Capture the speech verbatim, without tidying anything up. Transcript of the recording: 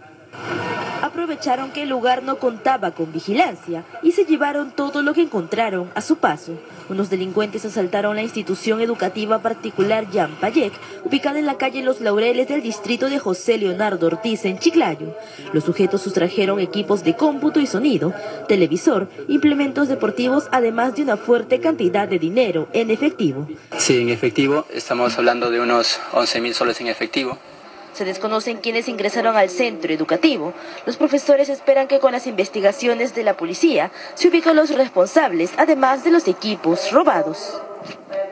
Aprovecharon que el lugar no contaba con vigilancia y se llevaron todo lo que encontraron a su paso. Unos delincuentes asaltaron la institución educativa particular Jean Payek, ubicada en la calle Los Laureles del distrito de José Leonardo Ortiz en Chiclayo. Los sujetos sustrajeron equipos de cómputo y sonido, televisor, implementos deportivos, además de una fuerte cantidad de dinero en efectivo. Sí, en efectivo, estamos hablando de unos once mil soles en efectivo. Se desconocen quienes ingresaron al centro educativo. Los profesores esperan que con las investigaciones de la policía se ubiquen los responsables, además de los equipos robados.